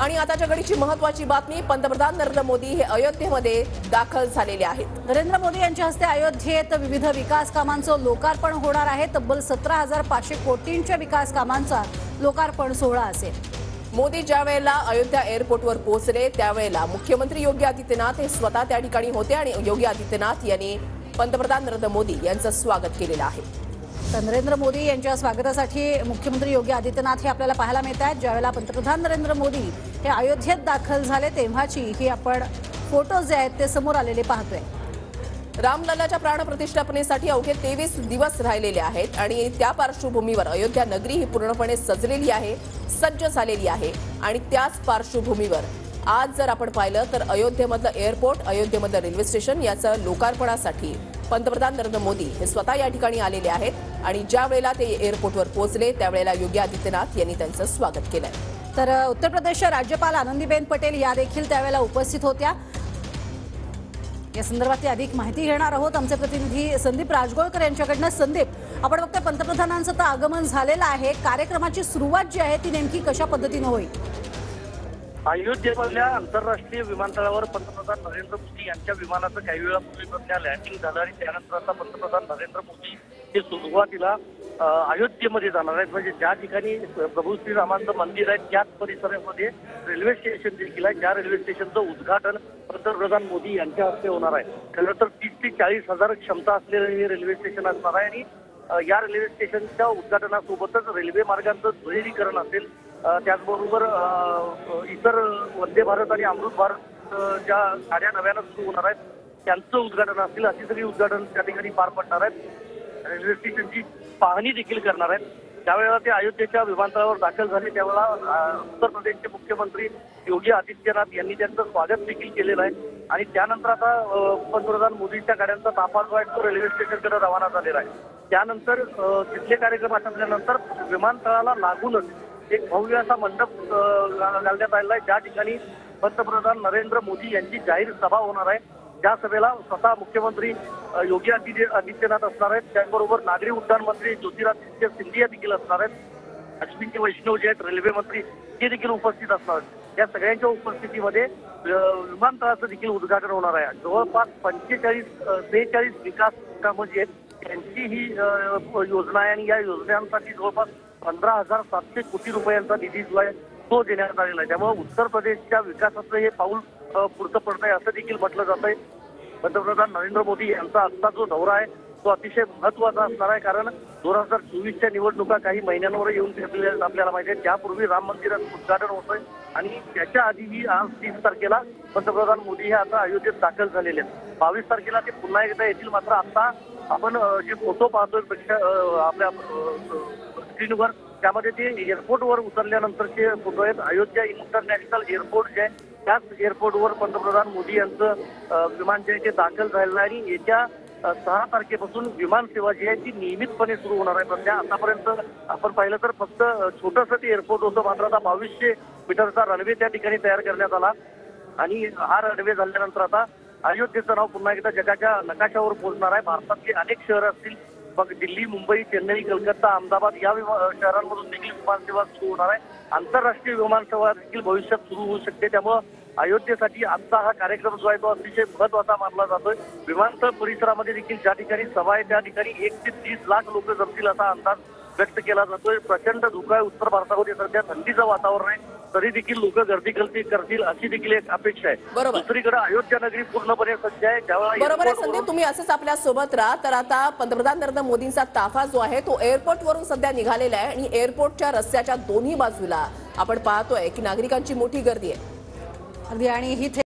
आणि आताच्या घडीची महत्त्वाची बातमी, पंतप्रधान नरेंद्र मोदी हे अयोध्येमध्ये दाखल झालेले आहेत। नरेंद्र मोदी यांच्या हस्ते अयोध्येत विविध विकास कामांचं लोकार्पण होणार आहे। तब्बल 17,500 कोटींच्या विकास कामांचा लोकार्पण सोहळा असेल। मोदी ज्या वेळेला अयोध्या एअरपोर्टवर पोहोचले त्यावेळेला मुख्यमंत्री योगी आदित्यनाथ हे स्वतः त्या ठिकाणी होते आणि योगी आदित्यनाथ यांनी पंतप्रधान नरेंद्र मोदी यांचं स्वागत केलेलं आहे। तर नरेंद्र मोदी यांच्या स्वागतासाठी मुख्यमंत्री योगी आदित्यनाथ हे आपल्याला पाहायला मिळत आहेत। ज्यावेळेला पंतप्रधान नरेंद्र मोदी हे अयोध्येत दाखल झाले तेव्हाची ही आपण फोटोज जे आहेत ते समोर आलेले पाहतोय। रामलल्लाच्या प्राणप्रतिष्ठापनेसाठी अवघे 23 दिवस राहिलेले आहेत आणि त्या पार्श्वभूमीवर अयोध्या नगरी ही पूर्णपणे सजलेली आहे, सज्ज झालेली आहे आणि त्याच पार्श्वभूमीवर आज जर आपण पाहिलं तर अयोध्येमधलं एअरपोर्ट, अयोध्येमधलं रेल्वे स्टेशन याचं लोकार्पणासाठी पंतप्रधान नरेंद्र मोदी हे स्वतः या ठिकाणी आलेले आहेत आणि ज्या वेळेला ते एअरपोर्टवर पोहोचले त्यावेळेला योगी आदित्यनाथ यांनी त्यांचं स्वागत केलंय। तर उत्तर प्रदेशच्या राज्यपाल आनंदीबेन पटेल या देखील त्यावेळेला उपस्थित होत्या। या संदर्भातली अधिक माहिती घेणार आहोत आमचे प्रतिनिधी संदीप राजगोळकर यांच्याकडनं। संदीप, आपण बघतोय पंतप्रधानांचं तर आगमन झालेलं आहे, कार्यक्रमाची सुरुवात जी आहे ती नेमकी कशा पद्धतीने होईल? अयोध्येमधल्या आंतरराष्ट्रीय विमानतळावर पंतप्रधान नरेंद्र मोदी यांच्या विमानाचं काही वेळापूर्वी लँडिंग झालं आणि त्यानंतर आता पंतप्रधान नरेंद्र मोदी हे सुरुवातीला अयोध्येमध्ये जाणार आहेत। म्हणजे ज्या ठिकाणी प्रभू श्रीरामांचं मंदिर आहे त्याच परिसरामध्ये रेल्वे स्टेशन देखील आहे। त्या रेल्वे स्टेशनचं उद्घाटन पंतप्रधान मोदी यांच्या हस्ते होणार आहे। त्यानंतर 30 ते 40 हजार क्षमता असलेलं हे रेल्वे स्टेशन असणार आहे आणि या रेल्वे स्टेशनच्या उद्घाटनासोबतच रेल्वे मार्गांचं दुहेरीकरण असेल, त्याचबरोबर इतर वंदे भारत आणि अमृत भारत ज्या गाड्या नव्यानं सुरू होणार आहेत त्यांचं उद्घाटन असेल, अशी सगळी उद्घाटन त्या ठिकाणी पार पडणार आहेत। रेल्वे स्टेशनची पाहणी देखील करणार आहेत। त्यावेळेला ते अयोध्येच्या विमानतळावर दाखल झाले त्यावेळेला उत्तर प्रदेशचे मुख्यमंत्री योगी आदित्यनाथ यांनी त्यांचं स्वागत देखील केलेलं आहे आणि त्यानंतर आता पंतप्रधान मोदींच्या गाड्यांचा ताफा जो आहे तो रेल्वे स्टेशनकडे रवाना झालेला आहे। त्यानंतर तिथले कार्यक्रम आटोपल्यानंतर विमानतळाला लागूनच एक भव्य असा मंडप घालण्यात आलेला आहे, ज्या ठिकाणी पंतप्रधान नरेंद्र मोदी यांची जाहीर सभा होणार आहे। त्या सभेला स्वतः मुख्यमंत्री योगी आदित्यनाथ असणार आहेत, त्याचबरोबर नागरी उड्डाण मंत्री ज्योतिरादित्य सिंधिया देखील असणार आहेत, अश्विनी वैष्णव जे आहेत रेल्वे मंत्री ते देखील उपस्थित असणार आहेत। या सगळ्यांच्या उपस्थितीमध्ये विमानतळाचं देखील उद्घाटन होणार आहे। जवळपास 43 विकास कामं जी आहेत त्यांची ही योजना आहे आणि या योजनांसाठी जवळपास 15,700 कोटी रुपयांचा निधी जो आहे तो देण्यात आलेला आहे। त्यामुळे उत्तर प्रदेशच्या विकासाचं हे पाऊल पुढचं पडत आहे असं देखील म्हटलं जात आहे। पंतप्रधान नरेंद्र मोदी यांचा आजचा जो दौरा आहे तो अतिशय महत्त्वाचा असणार आहे, कारण 2024च्या निवडणुका काही महिन्यांवर येऊन ठेपलेल्या आपल्याला माहिती आहे। त्यापूर्वी राम मंदिराचं उद्घाटन होतंय आणि त्याच्या आधीही आज 30 तारखेला पंतप्रधान मोदी हे आता अयोध्येत दाखल झालेले आहेत। 22 तारखेला ते पुन्हा एकदा येतील। मात्र आता आपण जे फोटो पाहतोय आपल्या स्क्रीनवर त्यामध्ये ते एअरपोर्टवर उतरल्यानंतरचे फोटो आहेत। अयोध्या इंटरनॅशनल एअरपोर्ट जे आहे त्याच एअरपोर्टवर पंतप्रधान मोदी यांचं विमान जे आहे ते दाखल झालेलं आहे आणि येत्या 6 तारखेपासून विमान सेवा जी आहे ती नियमितपणे सुरू होणार आहे। सध्या आतापर्यंत आपण पाहिलं तर फक्त छोटंसं ते एअरपोर्ट होतं, मात्र आता 2200 मीटरचा रनवे त्या ठिकाणी तयार करण्यात आला आणि हा रनवे झाल्यानंतर आता अयोध्येचं नाव पुन्हा एकदा जगाच्या नकाशावर पोहोचणार आहे। भारतातले अनेक शहरं असतील, मग दिल्ली, मुंबई, चेन्नई, कलकत्ता, अहमदाबाद या शहरांमधून देखील विमानसेवा सुरू होणार आहे। आंतरराष्ट्रीय विमानसेवा देखील भविष्यात सुरू होऊ शकते। त्यामुळं अयोध्येसाठी आजचा हा कार्यक्रम जो आहे तो अतिशय महत्त्वाचा मानला जातोय। विमानतळ परिसरामध्ये देखील ज्या ठिकाणी सभा आहे त्या ठिकाणी 1 ते 30 लाख लोक जमतील असा अंदाज व्यक्त केला जातोय। प्रचंड धुकं आहे उत्तर भारतामध्ये, सध्या थंडीचं वातावरण आहे, तरी देखील लोक गर्दी करतील अशी देखील एक अपेक्षा आहे। दुसरीकडे अयोध्या नगरी पूर्णपणे सज्ज आहे। बरोबर आहे संदीप, तुम्ही असंच आपल्या सोबत राहा। तर आता पंतप्रधान नरेंद्र मोदींचा ताफा जो आहे तो एअरपोर्टवरून सध्या निघालेला आहे आणि एअरपोर्टच्या रस्त्याच्या दोन्ही बाजूला आपण पाहतोय की नागरिकांची मोठी गर्दी आहे आणि ही